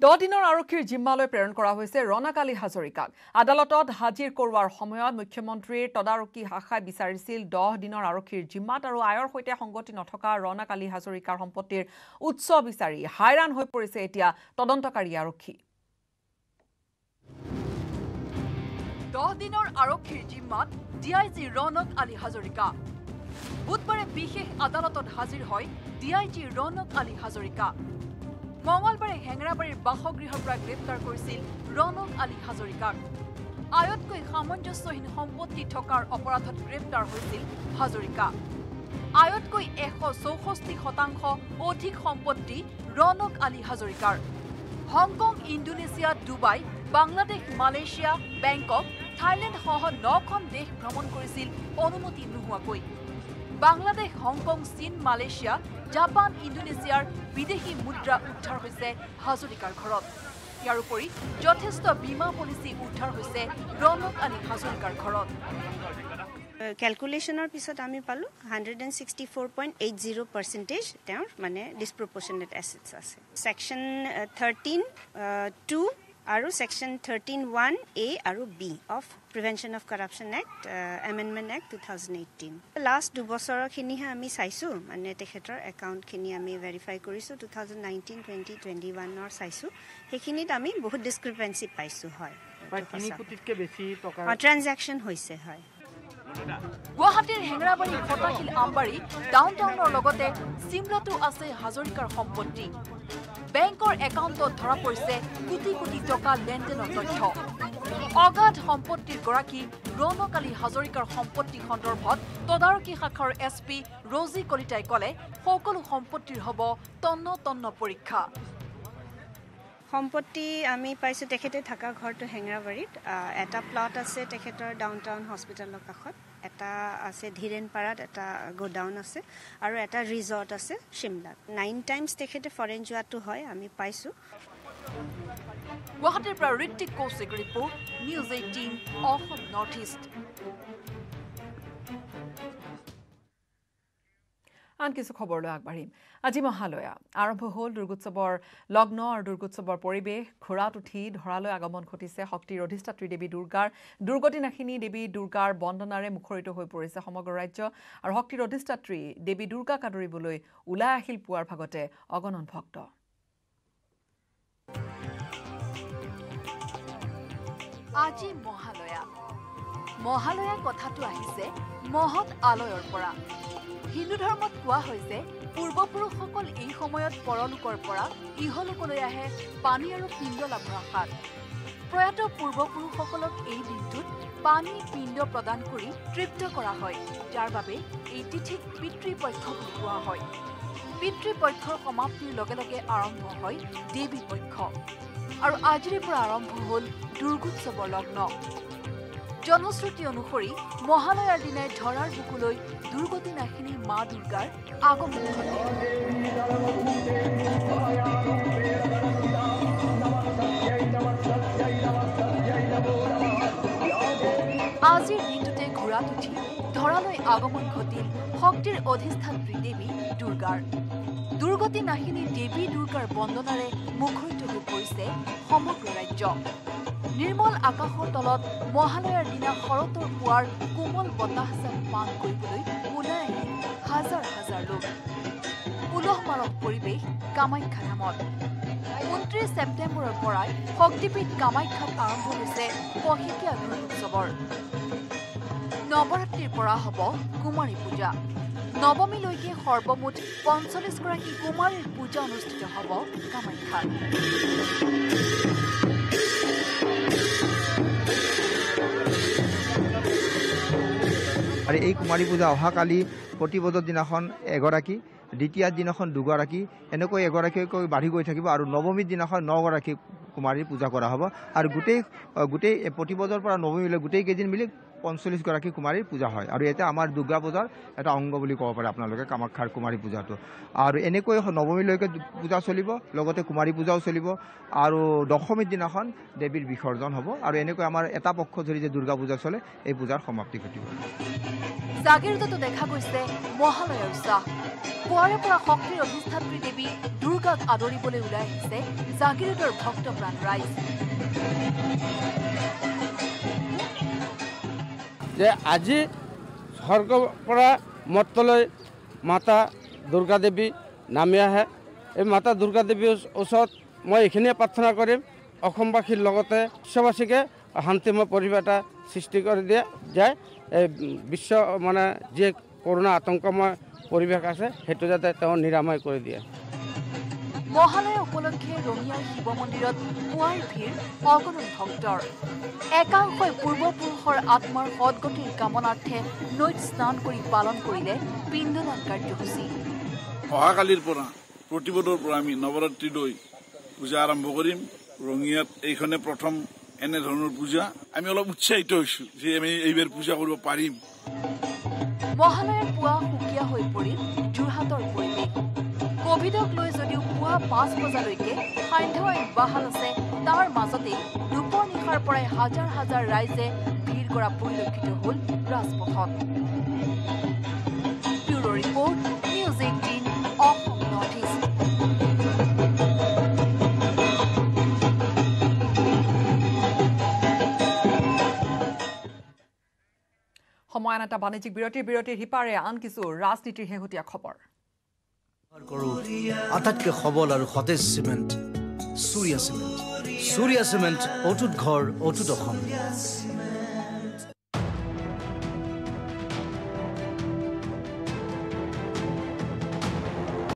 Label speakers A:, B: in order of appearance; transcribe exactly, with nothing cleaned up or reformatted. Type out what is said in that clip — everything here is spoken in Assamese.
A: দহ দিনৰ আৰক্ষীৰ জিম্মালৈ প্ৰেৰণ কৰা হৈছে ৰনক আলী হাজৰিকাক। আদালতত হাজিৰ কৰোৱাৰ সময়ত মুখ্যমন্ত্ৰীৰ তদাৰকী শাখাই বিচাৰিছিল দহ দিনৰ আৰক্ষীৰ জিম্মাত আৰু আয়ৰ সৈতে সংগতি নথকা ৰনক আলী হাজৰিকাৰ সম্পত্তিৰ উৎস বিচাৰি হাইৰাণ হৈ পৰিছে এতিয়া তদন্তকাৰী আৰক্ষী।
B: দহ দিনৰ আৰক্ষীৰ জিম্মাত D I G Rounak Ali Hazarika. বুধবাৰে বিশেষ আদালতত হাজিৰ হয় D I G Rounak Ali Hazarika. মঙলবাৰে হেঙৰাবাৰীৰ বাসগৃহৰ পৰা গ্ৰেপ্তাৰ কৰিছিল ৰনক আলী হাজৰিকাক। আয়তকৈ সামঞ্জস্যহীন সম্পত্তি থকাৰ অপৰাধত গ্ৰেপ্তাৰ হৈছিল হাজৰিকা। আয়তকৈ এশ চৌষষ্ঠি শতাংশ অধিক সম্পত্তি ৰনক আলী হাজৰিকাৰ। Hong Kong, Indonesia, Dubai, Bangladesh, Malaysia, Bangkok, Thailand সহ নখন দেশ ভ্ৰমণ কৰিছিল অনুমতি নোহোৱাকৈ। বাংলাদেশ, হংকং, চীন, মালয়েছিয়া, জাপান, ইণ্ডোনেছিয়াৰ বিদেশী মুদ্ৰা উদ্ধাৰ হৈছে হাজৰিকাৰ ঘৰত। ইয়াৰ উপৰি যথেষ্ট বীমা পলিচি উদ্ধাৰ হৈছে ৰনক আলী হাজৰিকাৰ ঘৰত।
C: ক্যালকুলেশনৰ পিছত আমি পালো one hundred sixty-four point eight zero percent তেওঁৰ মানে ডিসপ্ৰপোৰ্শনেট এসেটস আছে। সেকশন thirteen two আৰু সেকশন thirteen one A আৰু B of prevention of corruption act amendment act two thousand eighteen। Last দুবছৰৰ খিনিহে আমি চাইছো, মানে তেখেতৰ একাউণ্ট খিনি আমি ভেৰিফাই কৰিছো two thousand nineteen twenty twenty-one ৰ চাইছো। সেইখিনিত আমি বহুত ডিসক্ৰিপেন্সি পাইছো। হয়,
D: তিনি কোটিতকৈ বেছি টকা
C: ট্ৰানজাকশন হৈছে। হয়,
B: গুৱাহাটীৰ হেঙৰাবাৰী, ফটাশিল, আমবাৰী, ডাউনটাউনৰ লগতে চিমলাতো আছে হাজৰিকাৰ সম্পত্তি। বেংকৰ একাউণ্টত ধৰা পৰিছে কোটি কোটি টকা লেনদেনৰ তথ্য। অগাধ সম্পত্তিৰ গৰাকী ৰনক আলী হাজৰিকাৰ সম্পত্তি সন্দৰ্ভত তদাৰকী শাখাৰ এছ পি ৰজি কলিতাই ক'লে সকলো সম্পত্তিৰ হ'ব তন্ন তন্ন পৰীক্ষা।
C: সম্পত্তি আমি পাইছো তেখেতে থকা ঘৰটো হেঙৰাবাৰীত। এটা প্লট আছে তেখেতৰ ডাউনটাউন হস্পিটেলৰ কাষত, এটা আছে ধীৰেনপাৰাত, এটা গোডাউন আছে আৰু এটা ৰিজৰ্ট আছে শিমলাত। নাইন টাইমছ তেখেতে ফৰেন যোৱাটো হয় আমি পাইছো।
B: গুৱাহাটীৰ পৰা Ritwik Kaushik report, News Eighteen Assam North East.
A: আন কিছু খবৰলৈ আগবাঢ়িম। আজি মহালয়া আৰম্ভ হ'ল। দুৰ্গোৎসৱৰ লগ্ন আৰু দুৰ্গোৎসৱৰ পৰিৱেশ ঘোঁৰাত উঠি ধৰালৈ আগমন ঘটিছে শক্তিৰ অধিষ্ঠাত্ৰী দেৱী দুৰ্গাৰ। দুৰ্গতি নাশিনী দেৱী দুৰ্গাৰ বন্দনাৰে মুখৰিত হৈ পৰিছে সমগ্ৰ ৰাজ্য আৰু শক্তিৰ অধিষ্ঠাত্ৰী দেৱী দুৰ্গাক আদৰিবলৈ ওলাই আহিল পুৱাৰ ভাগতে অগণন ভক্ত।
B: আজি মহালয়া। মহালয়া কথাটো আহিছে মহৎ আলয়ৰ পৰা। হিন্দু ধৰ্মত কোৱা হৈছে পূৰ্বপুৰুষসকল এই সময়ত পৰলোকৰ পৰা ইহলোকলৈ আহে পানী আৰু পিণ্ড লাভৰ আশাত। প্ৰয়াত পূৰ্বপুৰুষসকলক এই দিনটোত পানী পিণ্ড প্ৰদান কৰি তৃপ্ত কৰা হয়, যাৰ বাবে এই তিথিক পিতৃপক্ষ বুলি কোৱা হয়। পিতৃপক্ষৰ সমাপ্তিৰ লগে লগে আৰম্ভ হয় দেৱী পক্ষ আৰু আজিৰে পৰা আৰম্ভ হ'ল দুৰ্গোৎসৱৰ লগ্ন। জনশ্ৰুতি অনুসৰি মহালয়াৰ দিনাই ধৰাৰ বুকুলৈ দুৰ্গতি নাশিনী মা দুৰ্গাৰ আগমন ঘটে। আজিৰ দিনটোতে ঘোঁৰাত উঠি ধৰালৈ আগমন ঘটিল শক্তিৰ অধিষ্ঠাত্ৰী দেৱী দুৰ্গাৰ। দুৰ্গতি নাশিনী দেৱী দুৰ্গাৰ বন্দনাৰে মুখৰিত হৈ পৰিছে সমগ্ৰ ৰাজ্য। নিৰ্মল আকাশৰ তলত মহালয়াৰ দিনা শৰতৰ পুৱাৰ কোমল বতাহ যেন পান কৰিবলৈ ওলাই আহিল হাজাৰ হাজাৰ লোক। উলহ মালহ পৰিৱেশ কামাখ্যা ধামত। ঊনত্ৰিশ ছেপ্টেম্বৰৰ পৰাই শক্তিপীঠ কামাখ্যাত আৰম্ভ হৈছে পষেকীয়া দুৰ্গোৎসৱৰ। নৱৰাত্ৰিৰ পৰা হ'ব কুমাৰী পূজা। নৱমীলৈকে সৰ্বমুঠ পঞ্চল্লিছ গৰাকী কুমাৰীৰ পূজা অনুষ্ঠিত হ'ব কামাখ্যাত।
E: আৰু এই কুমাৰী পূজা অহাকালি প্ৰতিপদৰ দিনাখন এগৰাকী, দ্বিতীয় দিনাখন দুগৰাকী, এনেকৈ এগৰাকীকৈ বাঢ়ি গৈ থাকিব আৰু নৱমীৰ দিনাখন নগৰাকী কুমাৰীৰ পূজা কৰা হ'ব। আৰু গোটেই গোটেই প্ৰতিপদৰ পৰা নৱমীলৈ গোটেই কেইদিন মিলি পঞ্চল্লিছ গৰাকী কুমাৰীৰ পূজা হয় আৰু ইয়াতে আমাৰ দুৰ্গা পূজাৰ এটা অংগ বুলি ক'ব পাৰে আপোনালোকে কামাখ্যাৰ কুমাৰী পূজাটো আৰু এনেকৈ নৱমীলৈকে পূজা চলিব লগতে কুমাৰী পূজাও চলিব আৰু দশমীৰ দিনাখন দেৱীৰ বিসৰ্জন হ'ব আৰু এনেকৈ আমাৰ এটা পক্ষ ধৰি যে দুৰ্গা পূজা চলে এই পূজাৰ সমাপ্তি ঘটিব
B: জাগিৰোডতো দেখা গৈছে মহালয়াৰ উৎসাহ পুৱাৰে পৰা শক্তিৰ অধিষ্ঠাত্ৰী দেৱী দুৰ্গাক আদৰিবলৈ ওলাই আহিছে জাগিৰোডৰ ভক্তপ্ৰাণ ৰাইজ
D: যে আজি স্বৰ্গৰ পৰা মৰ্ত্যলৈ মাতা দুৰ্গা দেৱী নামি আহে এই মাতা দুৰ্গা দেৱীৰ ওচৰত মই এইখিনিয়ে প্ৰাৰ্থনা কৰিম অসমবাসীৰ লগতে বিশ্ববাসীকে শান্তিময় পৰিৱেশ এটা সৃষ্টি কৰি দিয়ে যায় এই বিশ্ব মানে যি কৰোণা আতংকময় পৰিৱেশ আছে সেইটো যাতে তেওঁ নিৰাময় কৰি দিয়ে
B: মহালয়া উপলক্ষে ৰঙিয়াৰ শিৱ মন্দিৰত পুৱাৰ ভিৰ অগণন ভক্তৰ একাংশই পূৰ্বপুৰুষৰ আত্মাৰ সদগতিৰ কামনাৰ্থে নৈত স্নান কৰি পালন কৰিলে পিণ্ডদান কাৰ্যসূচী
F: অহাকালিৰ পৰা প্ৰতিপদৰ পৰা আমি নৱৰাত্ৰিলৈ পূজা আৰম্ভ কৰিম ৰঙিয়াত এইখনে প্ৰথম এনেধৰণৰ পূজা আমি অলপ উৎসাহিত হৈছো যে আমি এইবাৰ পূজা কৰিব পাৰিম
B: মহালয়াৰ পুৱা সুকীয়া হৈ পৰিল যোৰহাটৰ পৰিৱেশ কোভিডক লৈ যদিও পুৱা পাঁচ বজালৈকে সান্ধ্য আইন বাহাল আছে তাৰ মাজতেই দুপৰ নিশাৰ পৰাই হাজাৰ হাজাৰ ৰাইজে ভিৰ কৰা পৰিলক্ষিত হ'ল ৰাজপথত bureau report News Eighteen Assam North East
A: সময় এটা বাণিজ্যিক বিৰতিৰ বিৰতিৰ হিপাৰে আন কিছু ৰাজনীতিৰ শেহতীয়া খবৰ
G: আটাইতকৈ সবল আৰু সতেজ cement Surya cement Surya cement অটুট ঘৰ অটুট অসম